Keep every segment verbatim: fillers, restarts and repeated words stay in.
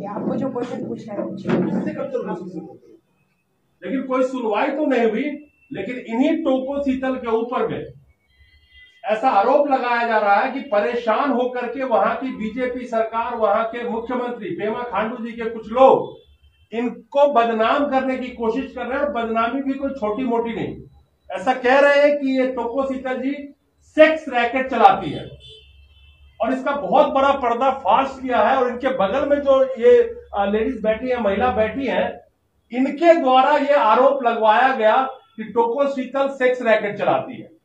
पूछिए, आपको जो क्वेश्चन पूछना है पूछिए। लेकिन कोई सुनवाई तो नहीं हुई। लेकिन इन्हीं टोको शीतल के ऊपर में ऐसा आरोप लगाया जा रहा है कि परेशान होकर के वहां की बीजेपी सरकार, वहां के मुख्यमंत्री पेमा खांडू जी के कुछ लोग इनको बदनाम करने की कोशिश कर रहे हैं। और बदनामी भी कोई छोटी मोटी नहीं, ऐसा कह रहे हैं कि ये टोको शीतल जी सेक्स रैकेट चलाती है और इसका बहुत बड़ा पर्दाफाश किया है। और इनके बगल में जो ये लेडीज बैठी है, महिला बैठी है, इनके द्वारा ये आरोप लगवाया गया कि टोको शीतल सेक्स रैकेट चलाती है।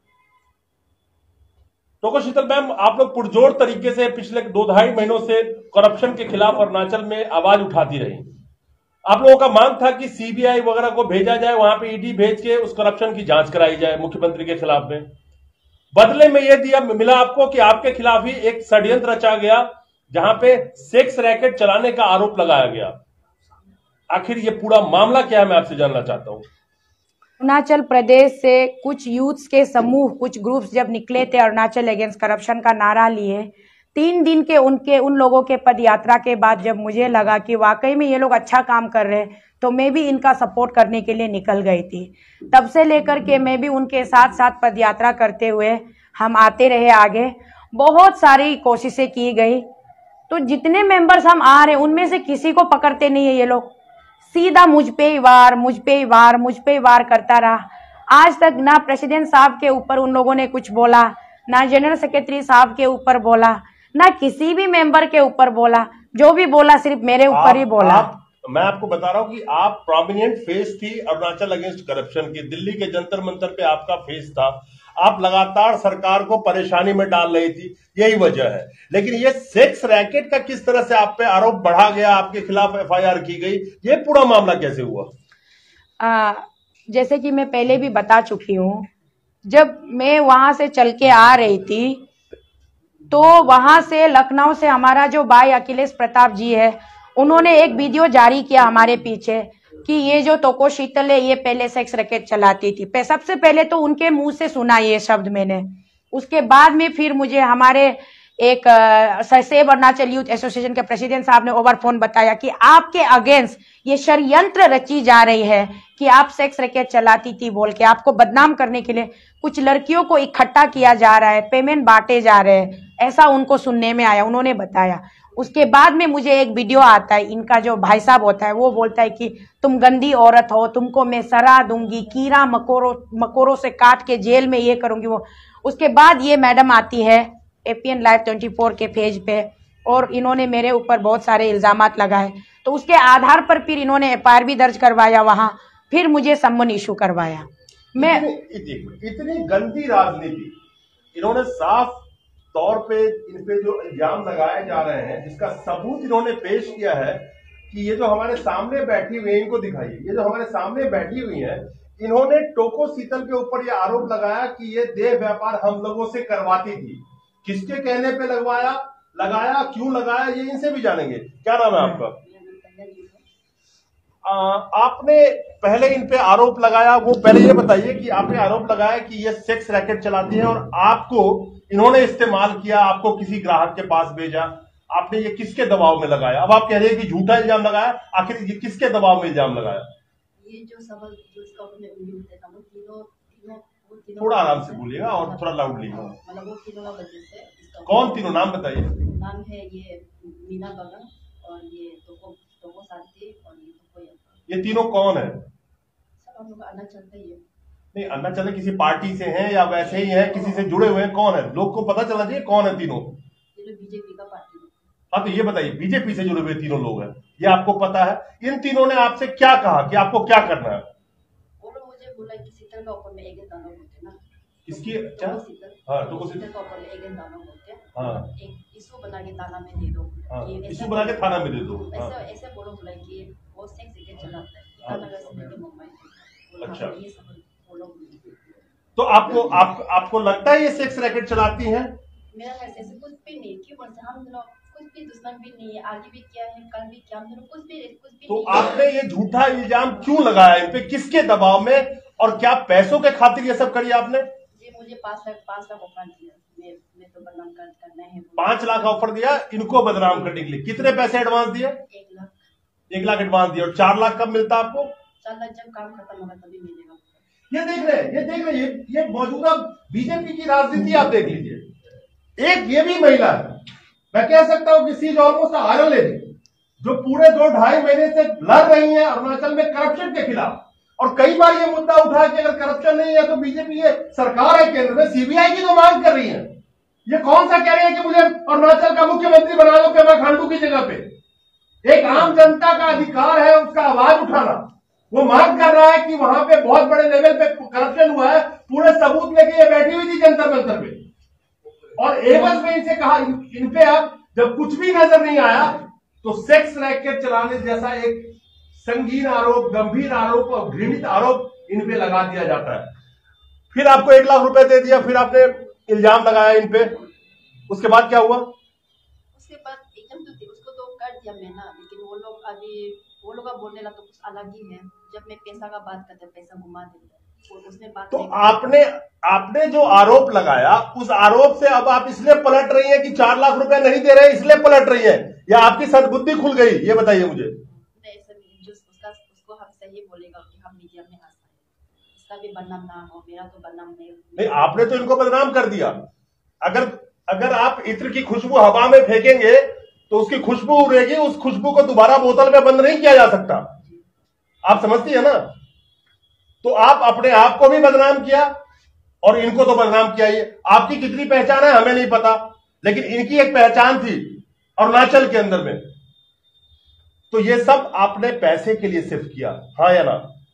टोको शीतल मैम, आप लोग पुरजोर तरीके से पिछले दो ढाई महीनों से करप्शन के खिलाफ अरुणाचल में आवाज उठाती रही। आप लोगों का मांग था कि सीबीआई वगैरह को भेजा जाए, वहां पे ईडी भेज के उस करप्शन की जांच कराई जाए मुख्यमंत्री के खिलाफ में। बदले में यह दिया मिला आपको कि आपके खिलाफ ही एक षड्यंत्र रचा गया जहां पे सेक्स रैकेट चलाने का आरोप लगाया गया। आखिर ये पूरा मामला क्या है, मैं आपसे जानना चाहता हूं। अरुणाचल प्रदेश से कुछ यूथ्स के समूह, कुछ ग्रुप्स जब निकले थे अरुणाचल अगेंस्ट करप्शन का नारा लिए, तीन दिन के उनके उन लोगों के पद यात्रा के बाद जब मुझे लगा कि वाकई में ये लोग अच्छा काम कर रहे हैं, तो मैं भी इनका सपोर्ट करने के लिए निकल गई थी। तब से लेकर के मैं भी उनके साथ साथ पद यात्रा करते हुए हम आते रहे आगे। बहुत सारी कोशिशें की गई, तो जितने मेंबर्स हम आ रहे उनमें से किसी को पकड़ते नहीं है ये लोग। सीधा मुझ पे ही वार, मुझ पे ही वार, मुझ पे ही वार करता रहा। आज तक ना प्रेसिडेंट साहब के ऊपर उन लोगों ने कुछ बोला, ना जनरल सेक्रेटरी साहब के ऊपर बोला, ना किसी भी मेंबर के ऊपर बोला। जो भी बोला सिर्फ मेरे ऊपर ही बोला। आप, मैं आपको बता रहा हूं कि आप प्रोमिनेंट फेस थी अरुणाचल अगेंस्ट करप्शन की। दिल्ली के जंतर मंतर पे आपका फेस था। आप लगातार सरकार को परेशानी में डाल रही थी, यही वजह है। लेकिन ये सेक्स रैकेट का किस तरह से आप पे आरोप बढ़ा गया, आपके खिलाफ एफआईआर की गई, ये पूरा मामला कैसे हुआ? आ, जैसे कि मैं पहले भी बता चुकी हूँ, जब मैं वहां से चल के आ रही थी तो वहां से लखनऊ से हमारा जो भाई अखिलेश प्रताप जी है, उन्होंने एक वीडियो जारी किया हमारे पीछे कि ये जो टोको शीतल है ये पहले सेक्स रैकेट चलाती थी। सबसे पहले तो उनके मुंह से सुना ये शब्द मैंने। उसके बाद में फिर मुझे हमारे एक सेव अरुणाचल यूथ एसोसिएशन के प्रेसिडेंट साहब ने ओवर फोन बताया कि आपके अगेंस्ट ये षड्यंत्र रची जा रही है कि आप सेक्स रैकेट चलाती थी बोल के आपको बदनाम करने के लिए कुछ लड़कियों को इकट्ठा किया जा रहा है, पेमेंट बांटे जा रहे हैं, ऐसा उनको सुनने में आया, उन्होंने बताया। उसके बाद में मुझे एक वीडियो आता है, इनका जो भाई साहब होता है वो बोलता है कि तुम गंदी औरत हो, तुमको मैं सरा दूंगी, कीड़ा मकोरों मकोरों से काट के जेल में ये करूंगी वो। उसके बाद ये मैडम आती है एपीएन लाइव चौबीस के पेज पे और इन्होंने मेरे ऊपर बहुत सारे इल्जामात लगाए। तो उसके आधार पर फिर इन्होंने एफआईआर भी दर्ज करवाया वहां, फिर मुझे सम्मन इशू करवाया। मैं इतनी, इतनी गंदी राजनीति इन्होंने साफ तौर पे इन पे जो इल्जाम लगाए जा रहे हैं, जिसका सबूत इन्होंने पेश किया है कि ये जो हमारे सामने बैठी हुई है, इनको दिखाइए, ये जो हमारे सामने बैठी हुई है, इन्होंने टोको शीतल के ऊपर ये आरोप लगाया कि ये देह व्यापार हम लोगों से करवाती थी। किसके कहने पे लगवाया लगाया क्यों लगाया, ये इनसे भी जानेंगे। क्या नाम है आपका? आ, आपने पहले इन पे आरोप लगाया, वो पहले ये बताइए कि आपने आरोप लगाया कि ये सेक्स रैकेट चलाती है और आपको इन्होंने इस्तेमाल किया, आपको किसी ग्राहक के पास भेजा, आपने ये किसके दबाव में लगाया? अब आप कह रहे हैं कि झूठा इल्जाम लगाया, आखिर ये किसके दबाव में इल्जाम लगाया? ये जो सवाल जो इसका ऊपर मैं उंगली उठाता हूं, तीनों तीनों वो तीनों थोड़ा आराम से बोलिएगा और थोड़ा लाउडली। मतलब वो तीनों का वजह से इसका कौन तीनों नाम बताइए? नाम है ये मीना बगन और ये टोको टोको साथी और ये टोको यात्रा। ये तीनों कौन है? सब हम लोग अलग चलते ही है। नहीं, अन्ना चले किसी पार्टी से हैं या वैसे ही हैं, किसी से जुड़े हुए हैं, कौन है? लोग को पता चलना चाहिए कौन है तीनों। ये जो बीजेपी का पार्टी है। हाँ, तो ये बताइए, बीजेपी से जुड़े हुए तीनों लोग हैं, ये आपको पता है? इन तीनों ने आपसे क्या कहा कि आपको क्या करना है? वो लोग मुझे बोला कि शीतल का ऊपर में एक दाना बोलते ना। किसकी? क्या शीतल? हाँ, तो शीतल का ऊपर में एक दाना बोलते हैं। हाँ, एक इशू बना के थाना में दे दो। हाँ, इशू बना के थाना में दे दो। ऐसे ऐसे बोलो बोला कि वो सेक्स रैकेट चलाता है ईटानगर से लेके मुंबई। अच्छा, ये सब बोलो। तो आपको आप, आपको लगता है ये सेक्स रैकेट चलाती हैं? मेरा ऐसे कुछ भी नहीं, क्यों बोलते हम लोग कुछ भी दुश्मन भी नहीं है, आगे भी क्या है कल भी क्या, हम लोग कुछ भी कुछ भी तो नहीं। आपने ये झूठा इल्जाम क्यों लगाया इन पे, किसके दबाव में, और क्या पैसों के खातिर ये सब करी आपने? जी मुझे पांच लाख पांच लाख ऑफर दिया, मैं मैं तो तो बदनाम कर, करना है। पांच लाख ऑफर दिया इनको बदनाम करने के लिए। कितने पैसे एडवांस दिए? एक लाख एक लाख एडवांस दिया। और चार लाख कब मिलता आपको? चार लाख जब काम खत्म होगा तभी मिलेगा। ये देख रहे हैं, ये देख रहे हैं, ये, ये मौजूदा बीजेपी की राजनीति आप देख लीजिए। एक ये भी महिला है, मैं कह सकता हूं कि she is almost iron lady, जो पूरे दो ढाई महीने से लड़ रही है अरुणाचल में करप्शन के खिलाफ। और कई बार ये मुद्दा उठा कि अगर करप्शन नहीं है तो बीजेपी ये सरकार है केंद्र में, सीबीआई की तो मांग कर रही है। ये कौन सा कह रही है कि मुझे अरुणाचल का मुख्यमंत्री बना दो पेमा खांडू की जगह पे। एक आम जनता का अधिकार है उसका आवाज उठाना। वो मांग कर रहा है कि वहां पे बहुत बड़े लेवल पे करप्शन हुआ है, पूरे सबूत लेके ये बैठी हुई थी जंतर मंतर पे। और एवज में इनसे कहा इन, इन पे अब जब कुछ भी नजर नहीं आया तो सेक्स रैकेट चलाने जैसा एक संगीन आरोप, गंभीर आरोप और घृणित आरोप इन पे लगा दिया जाता है। फिर आपको एक लाख रुपए दे दिया, फिर आपने इल्जाम लगाया इन पे। उसके बाद क्या हुआ? उसके बाद एकदम तो उसको तो कर दिया मैं ना, लेकिन वो लोग अभी वो लोग का बोलने लगा तो कुछ अलग ही है। जब मैं पैसा का बात करते पैसा घुमा देते उसमें बात। तो आपने आपने जो आरोप लगाया उस आरोप से अब आप इसलिए पलट रही हैं कि चार लाख रुपए नहीं दे रहे इसलिए पलट रही हैं, या आपकी सद्बुद्धि खुल गई? ये बताइए मुझे। नहीं सर, जो उसका उसको हम सही बोलेगा कि हम मीडिया में आ सकते, इसका भी बदनाम ना हो, मेरा तो बदनाम नहीं। नहीं, आपने तो इनको बदनाम कर दिया। अगर अगर आप इत्र की खुशबू हवा में फेंकेंगे तो उसकी खुशबू उड़ेगी, उस खुशबू को दोबारा बोतल में बंद नहीं किया जा सकता। आप समझती है ना? तो आप अपने आप को भी बदनाम किया और इनको तो बदनाम किया ही। आपकी कितनी पहचान है हमें नहीं पता, लेकिन इनकी एक पहचान थी अरुणाचल के अंदर में। तो ये सब आपने पैसे के लिए सिर्फ किया, हाँ या ना?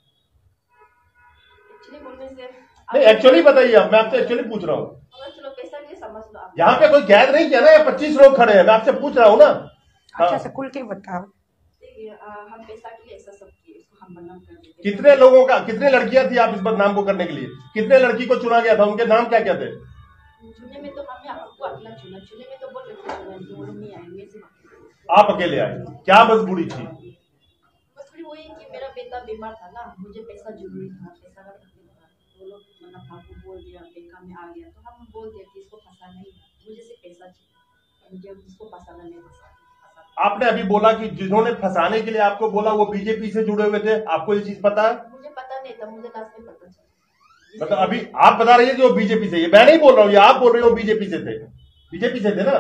एक्चुअली बोलने से नहीं, एक्चुअली बताइए आप, मैं आपसे एक्चुअली पूछ रहा हूं। चलो पैसा के लिए समझ लो आप। यहाँ पे कोई कैद नहीं किया ना, या पच्चीस लोग खड़े हैं, मैं आपसे पूछ रहा हूँ ना। अच्छा से खुल के बताओ। हम पैसा के लिए ऐसा सब किए, इसको हम बदनाम कर देते। कितने लोगों का, कितने लड़कियां थी आप इस बदनाम को करने के लिए? कितने लड़की को चुना गया था? उनके नाम क्या क्या थे? चुने में तो हमने आपको अकेला चुना, चुने में तो बहुत लड़के चुना, जो लोग नहीं आएंगे सिर्फ आप अकेले आए। क्या मजबूरी थी? मजबूरी वही कि मेरा बेटा बीमार था ना, मुझे पैसा जरूरी था, पैसा का तकलीफ था। वो लोग मतलब आपको बोल दिया, बैंक में आ गया तो हम बोल दिया कि इसको फंसा नहीं, मुझे सिर्फ पैसा चाहिए, मुझे इसको फंसाना नहीं फंसा। आपने अभी बोला कि जिन्होंने फंसाने के लिए आपको बोला वो बीजेपी से जुड़े हुए थे, आपको ये चीज पता है? मुझे पता नहीं था, मुझे लास्ट में पता चला। मतलब अभी आप बता रही है कि वो बीजेपी से, ये मैं नहीं बोल रहा हूँ, ये आप बोल रहे हो बीजेपी से थे। बीजेपी से थे ना?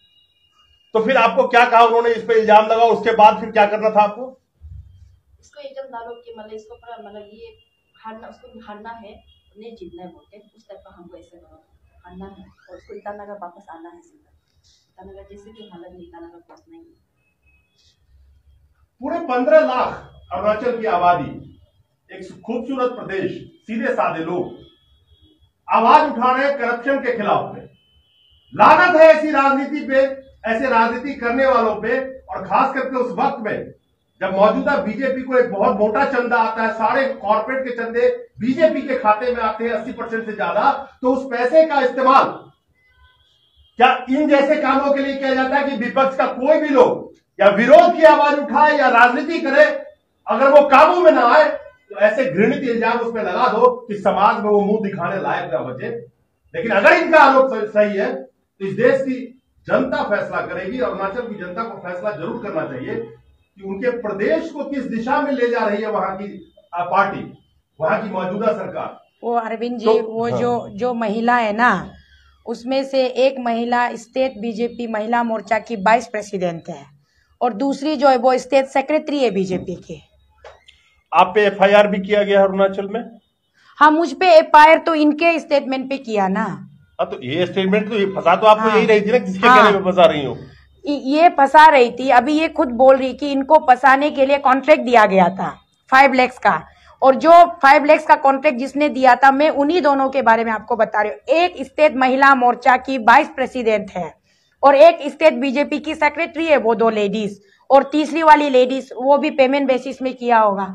तो फिर आपको क्या कहा उन्होंने? इस पे इल्जाम लगा, उसके बाद फिर क्या करना था आपको? इसको इल्जाम डालो कि मतलब इसको पूरा मतलब ये हारना, उसको हारना है, नहीं जीतना है बोलते उस टाइप का। हमको ऐसे करो, हारना है और उसको ईटानगर वापस आना है सीधा। ईटानगर जैसे कि हालत में ईटानगर पहुंचना ही है। पूरे पंद्रह लाख अरुणाचल की आबादी, एक खूबसूरत प्रदेश, सीधे साधे लोग आवाज उठा रहे हैं करप्शन के खिलाफ में। लानत है ऐसी राजनीति पे, ऐसे राजनीति करने वालों पे, और खास करके उस वक्त में जब मौजूदा बीजेपी को एक बहुत मोटा चंदा आता है, सारे कॉर्पोरेट के चंदे बीजेपी के खाते में आते हैं अस्सी परसेंट से ज्यादा, तो उस पैसे का इस्तेमाल क्या इन जैसे कामों के लिए किया जाता है कि विपक्ष का कोई भी लोग या विरोध की आवाज उठाए या राजनीति करे, अगर वो काबू में ना आए तो ऐसे घृणित इल्जाम उस पर लगा दो कि समाज में वो मुंह दिखाने लायक ना बचे। लेकिन अगर इनका आरोप सही है तो इस देश की जनता फैसला करेगी, अरुणाचल की जनता को फैसला जरूर करना चाहिए कि उनके प्रदेश को किस दिशा में ले जा रही है वहां की पार्टी, वहां की मौजूदा सरकार। वो अरविंद जी, तो, वो हाँ। जो जो महिला है ना, उसमें से एक महिला स्टेट बीजेपी महिला मोर्चा की वाइस प्रेसिडेंट है और दूसरी जो है वो स्टेट सेक्रेटरी है बीजेपी के। आप पे एफ आई आर भी किया गया अरुणाचल में? हाँ, मुझ पे एफ आई आर तो इनके स्टेटमेंट पे किया ना। हाँ, तो ये स्टेटमेंट तो ये फंसा तो आपको हाँ, यही रही थी ना, किसके हाँ, कहने पे फंसा रही हो? ये फंसा रही थी। अभी ये खुद बोल रही कि इनको फंसाने के लिए कॉन्ट्रैक्ट दिया गया था फाइव लैक्स का, और जो फाइव लैक्स का कॉन्ट्रैक्ट जिसने दिया था, मैं उन्हीं दोनों के बारे में आपको बता रही हूँ। एक स्टेट महिला मोर्चा की वाइस प्रेसिडेंट है और एक स्टेट बीजेपी की सेक्रेटरी है, वो दो लेडीज, और तीसरी वाली लेडीज वो भी पेमेंट बेसिस में किया होगा।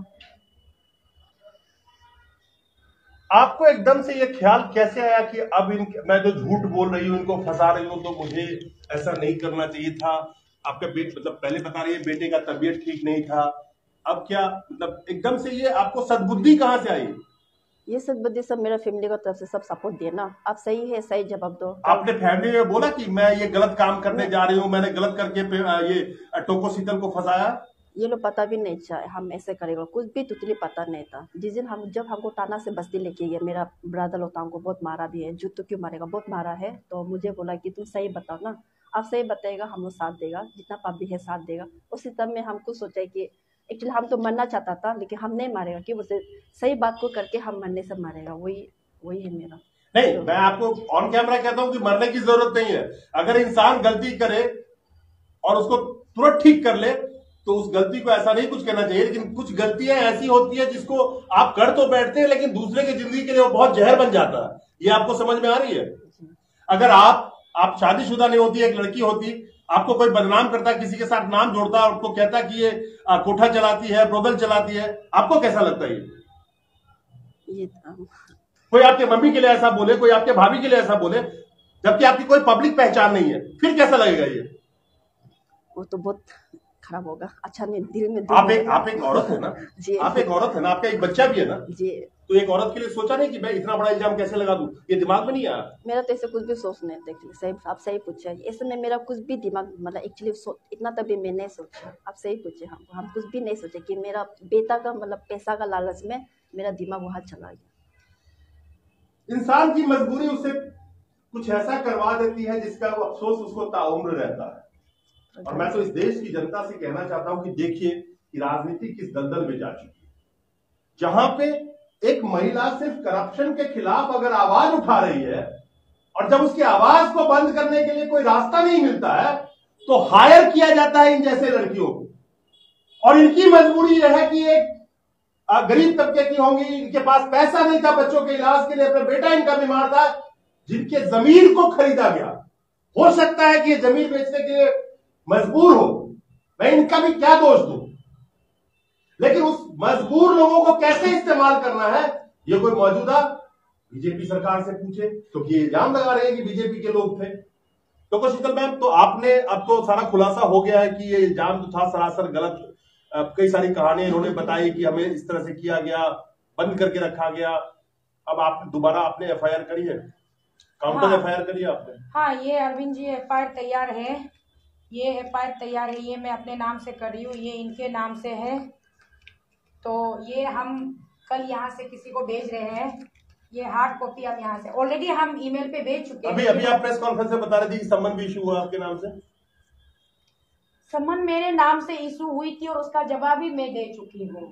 आपको एकदम से ये ख्याल कैसे आया कि अब इन मैं जो झूठ बोल रही हूँ, इनको फंसा रही हूँ, तो मुझे ऐसा नहीं करना चाहिए था? आपका बेट मतलब पहले बता रही है बेटे का तबीयत ठीक नहीं था, अब क्या मतलब एकदम से ये आपको सद्बुद्धि कहां से आई? ये सब बदे सब मेरा फैमिली का तरफ से सब सपोर्ट दिए ना। आप सही है, सही जवाब दो। आपने फैमिली में बोला कि मैं ये गलत काम करने जा रही हूँ, मैंने गलत करके पे- आ, ये टोको शीतल को फंसाया? ये लोग पता भी नहीं चाहे हम ऐसे करेगा, कुछ भी तुतली पता नहीं था। जिस दिन हम जब हमको टाना से बस्ती लेके गया, मेरा ब्रदर लोग हमको बहुत मारा भी है, जूत तो क्यों मारेगा, बहुत मारा है। तो मुझे बोला कि तुम सही बताओ ना, आप सही बताएगा हम लोग साथ देगा, जितना पब्लिक है साथ देगा। उसी तब में हमको सोचा कि एक्चुअली हम तो मरना चाहता था, लेकिन हम नहीं मारेगा कि उसे सही बात को करके हम मरने से मारेगा। वही वही है मेरा। नहीं, मैं आपको ऑन कैमरा कहता हूं कि मरने की जरूरत नहीं है। अगर इंसान गलती करे और उसको तुरंत ठीक कर ले तो उस गलती को ऐसा नहीं कुछ कहना चाहिए। लेकिन कुछ गलतियां ऐसी होती है जिसको आप कर तो बैठते हैं, लेकिन दूसरे की जिंदगी के लिए वो बहुत जहर बन जाता है। ये आपको समझ में आ रही है? अगर आप आप शादीशुदा नहीं होती, एक लड़की होती, आपको कोई बदनाम करता, किसी के साथ नाम जोड़ता और आपको कहता कि ये कोठा चलाती है, ब्रोदल चलाती है, आपको कैसा लगता है? ये कोई आपके मम्मी के लिए ऐसा बोले, कोई आपके भाभी के लिए ऐसा बोले, जबकि आपकी कोई पब्लिक पहचान नहीं है, फिर कैसा लगेगा? ये वो तो बहुत खराब होगा। अच्छा नहीं, दिल में आप एक आप एक औरत है ना जी, आप एक औरत है ना, आपका एक बच्चा भी है ना जी। तो एक औरत के लिए सोचा नहीं कि मैं इतना बड़ा इल्जाम कैसे लगा दूं? ये दिमाग में नहीं आया? मेरा तो ऐसे कुछ भी सोच नहीं था। सही, आप सही पूछे। ऐसे में मेरा कुछ भी दिमाग मतलब एक्चुअली इतना तभी मैं नहीं सोचा। आप सही पूछे हमको, हम कुछ भी नहीं सोचे कि मेरा बेटा का मतलब पैसा का लालच में मेरा दिमाग वहां चला गया। इंसान की मजबूरी उसे कुछ ऐसा करवा देती है जिसका वो अफसोस उसको ताउम्र रहता है। और मैं तो इस देश की जनता से कहना चाहता हूं कि देखिए कि राजनीति किस दलदल में जा चुकी है, जहां पे एक महिला सिर्फ करप्शन के खिलाफ अगर आवाज उठा रही है और जब उसकी आवाज को बंद करने के लिए कोई रास्ता नहीं मिलता है तो हायर किया जाता है इन जैसे लड़कियों को। और इनकी मजबूरी यह है कि एक गरीब तबके की होंगी, इनके पास पैसा नहीं था बच्चों के इलाज के लिए, अपना बेटा इनका बीमार था, जिनके जमीन को खरीदा गया। हो सकता है कि ये जमीन बेचने के लिए मजबूर हो, मैं इनका भी क्या दोष दूं, लेकिन उस मजबूर लोगों को कैसे इस्तेमाल करना है ये कोई मौजूदा बीजेपी सरकार से पूछे, क्योंकि ये इल्जाम लगा रहे हैं कि बीजेपी के लोग थे। तो शीतल मैम, तो आपने अब तो सारा खुलासा हो गया है कि ये इल्जाम जो था सरासर गलत, कई सारी कहानियां इन्होंने बताई कि हमें इस तरह से किया गया, बंद करके रखा गया। अब आप दोबारा आपने एफ आई आर करी है, काउंटर हाँ, एफ आई आर करी है आपने? हाँ, ये Arvind ji F I R तैयार है, ये एफ आई आर तैयार है, ये मैं अपने नाम से कर रही हूँ, ये इनके नाम से है। तो ये हम कल यहाँ से किसी को भेज रहे हैं, ये हार्ड कॉपी हम यहाँ से ऑलरेडी हम ईमेल पे भेज चुके हैं। अभी अभी आप प्रेस कॉन्फ्रेंस में बता रहे थे कि सम्मन भी इशू हुआ आपके नाम से। सम्मन मेरे नाम से इशू हुई थी और उसका जवाब भी मैं दे चुकी हूँ।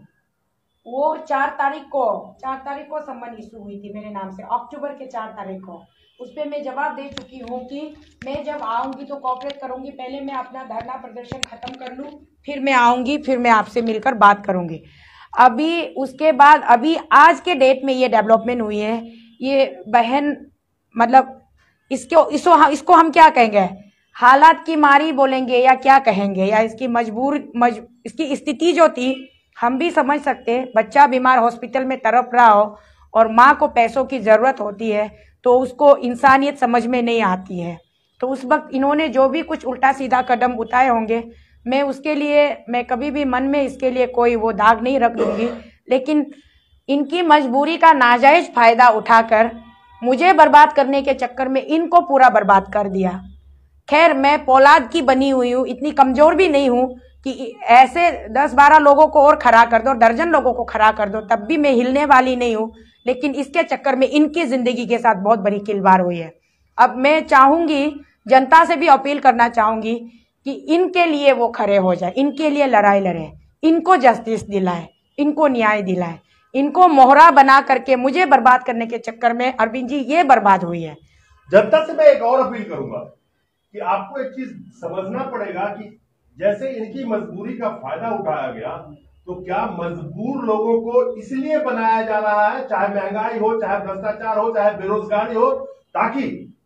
वो चार तारीख को चार तारीख को सम्मन इशू हुई थी मेरे नाम से, अक्टूबर के चार तारीख को। उस पर मैं जवाब दे चुकी हूँ कि मैं जब आऊँगी तो कोऑपरेट करूँगी, पहले मैं अपना धरना प्रदर्शन खत्म कर लूँ, फिर मैं आऊँगी, फिर मैं आपसे मिलकर बात करूँगी। अभी उसके बाद अभी आज के डेट में ये डेवलपमेंट हुई है। ये बहन मतलब इसको इसको इसको हम क्या कहेंगे, हालात की मारी बोलेंगे या क्या कहेंगे, या इसकी मजबूर मज इसकी स्थिति जो थी हम भी समझ सकते हैं। बच्चा बीमार हॉस्पिटल में तड़प रहा हो और माँ को पैसों की ज़रूरत होती है तो उसको इंसानियत समझ में नहीं आती है। तो उस वक्त इन्होंने जो भी कुछ उल्टा सीधा कदम उठाए होंगे, मैं उसके लिए मैं कभी भी मन में इसके लिए कोई वो दाग नहीं रख दूंगी, लेकिन इनकी मजबूरी का नाजायज फायदा उठाकर मुझे बर्बाद करने के चक्कर में इनको पूरा बर्बाद कर दिया। खैर, मैं पौलाद की बनी हुई हूँ, इतनी कमजोर भी नहीं हूँ कि ऐसे दस बारह लोगों को और खड़ा कर दो, दर्जन लोगों को खड़ा कर दो, तब भी मैं हिलने वाली नहीं हूँ। लेकिन इसके चक्कर में इनकी जिंदगी के साथ बहुत बड़ी खिलवाड़ हुई है। अब मैं चाहूंगी, जनता से भी अपील करना चाहूंगी कि इनके लिए वो खड़े हो जाए, इनके लिए लड़ाई लड़े, इनको जस्टिस दिलाए, इनको न्याय दिलाए। इनको मोहरा बना करके मुझे बर्बाद करने के चक्कर में अरविंद जी ये बर्बाद हुई है। जनता से मैं एक और अपील करूंगा कि आपको एक चीज समझना पड़ेगा कि जैसे इनकी मजबूरी का फायदा उठाया गया, तो क्या मजबूर लोगों को इसलिए बनाया जा रहा है, चाहे महंगाई हो, चाहे भ्रष्टाचार हो, चाहे बेरोजगारी हो, ताकि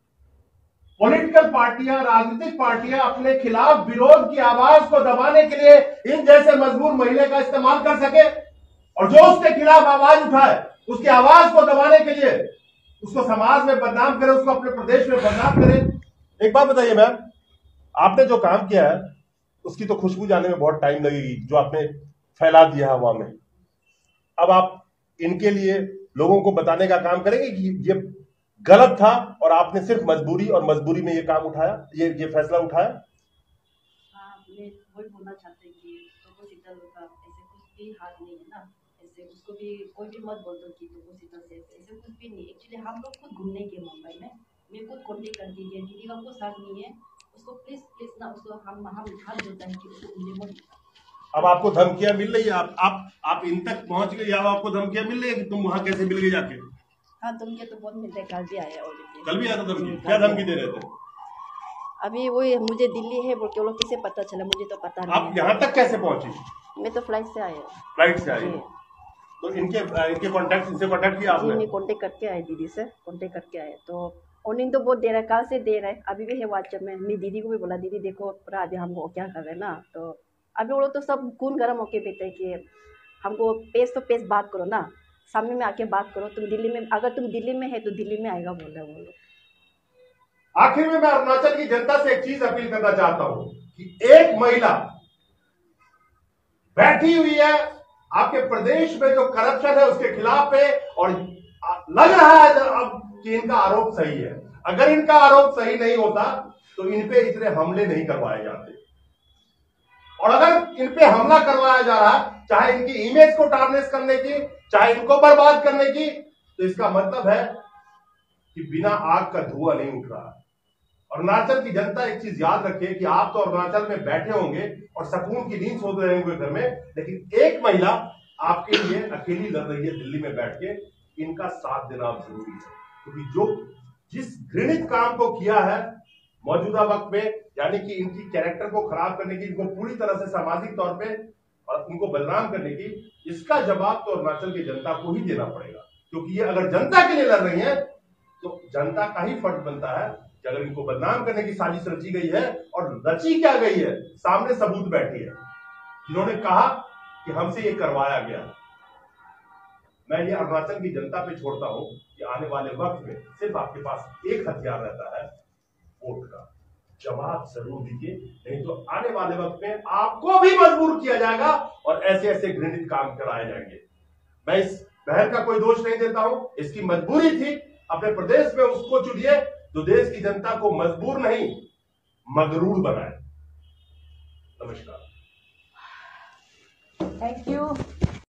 पॉलिटिकल पार्टियां, राजनीतिक पार्टियां अपने खिलाफ विरोध की आवाज को दबाने के लिए इन जैसे मजबूर महिला का इस्तेमाल कर सके, और जो उसके खिलाफ आवाज उठाए उसकी आवाज को दबाने के लिए उसको समाज में बदनाम करे, उसको अपने प्रदेश में बदनाम करे। एक बात बताइए मैम, आपने जो काम किया है उसकी तो खुशबू जाने में बहुत टाइम लगेगी, जो आपने फैला दिया हवा में। अब आप इनके लिए लोगों को बताने का काम करेंगे कि ये गलत था और आपने सिर्फ मजबूरी और मजबूरी में ये काम उठाया, ये ये फैसला उठाया? हाँ, मैं वही बोलना चाहते हैं कि टोको शीतल का ऐसे कुछ भी हाथ नहीं है ना, ऐसे उसको भी कोई भी मत बोल दो कि टोको शीतल से ऐसे कुछ भी नहीं। एक्चुअली हम लोग खुद घूमने के मुंबई में, मैं खुद कॉन्टेक्ट कर दी है, दीदी का कोई साथ नहीं है, उसको प्लीज प्लीज ना, उसको हम हम हाथ जोड़ता है कि उसको घूमने मत। अब आपको धमकियां मिल रही है, आप आप आप इन तक पहुंच गए, या आपको धमकियां मिल रही है कि तुम वहां कैसे मिल गए जाके? हाँ, धमकी तो बहुत मिलते हैं, कल भी आया ऑलरेडी। कल भी आया था धमकी? क्या धमकी दे रहे थे? अभी वही मुझे दिल्ली है बोल के वो लोग किसे पता चला, मुझे तो पता नहीं। आप यहाँ तक कैसे पहुंची? मैं तो फ्लाइट से आया। फ्लाइट से आई? तो इनके इनके कांटेक्ट इनसे कांटेक्ट किया आपने? मैं कांटेक्ट करके आए, दीदी से कांटेक्ट करके आए। तो ऑनलाइन तो बहुत दे रहा है, कल से दे रहा है, अभी भी है व्हाट्सएप में। मैं दीदी को भी बोला, दीदी देखो पूरा अभी हमको क्या कर रहे हैं ना, तो अभी वो लोग तो सब खून गर्म होके बैठे कि हमको पेश तो पेश बात करो ना, सामने में आके बात करो। तुम दिल्ली में, अगर तुम दिल्ली में है तो दिल्ली में आएगा बोल रहे वो लोग। आखिर में मैं अरुणाचल की जनता से एक चीज अपील करना चाहता हूं कि एक महिला बैठी हुई है आपके प्रदेश में जो करप्शन है उसके खिलाफ है, और लग रहा है अब कि इनका आरोप सही है। अगर इनका आरोप सही नहीं होता तो इन पे इतने हमले नहीं करवाए जाते, और अगर इन पे हमला करवाया जा रहा है, चाहे इनकी इमेज को टारनिश करने की, चाहे इनको बर्बाद करने की, तो इसका मतलब है कि बिना आग का धुआं नहीं उठ रहा। अरुणाचल की जनता एक चीज याद रखे कि आप तो अरुणाचल में बैठे होंगे और सुकून की नींद सो रहे होंगे घर में, लेकिन एक महिला आपके लिए अकेली लड़ रही है दिल्ली में बैठ के। इनका साथ देना जरूरी है, क्योंकि जो जिस घृणित काम को किया है मौजूदा वक्त में, यानी कि इनकी कैरेक्टर को खराब करने की, इनको पूरी तरह से सामाजिक तौर पे और उनको बदनाम करने की, इसका जवाब तो अरुणाचल की जनता को ही देना पड़ेगा। क्योंकि ये अगर जनता के लिए लड़ रही है तो जनता का ही फर्ज बनता है कि अगर इनको बदनाम करने की साजिश रची गई है, और रची क्या गई है, सामने सबूत बैठी है जिन्होंने कहा कि हमसे ये करवाया गया। मैं ये अरुणाचल की जनता पे छोड़ता हूं कि आने वाले वक्त में सिर्फ आपके पास एक हथियार रहता है, वोट का। जवाब जरूर दीजिए, नहीं तो आने वाले वक्त में आपको भी मजबूर किया जाएगा और ऐसे ऐसे घृणित काम कराए जाएंगे। मैं इस बहन का कोई दोष नहीं देता हूं, इसकी मजबूरी थी। अपने प्रदेश में उसको चुनिए जो देश की जनता को मजबूर नहीं मगरूर बनाए। नमस्कार। Thank you.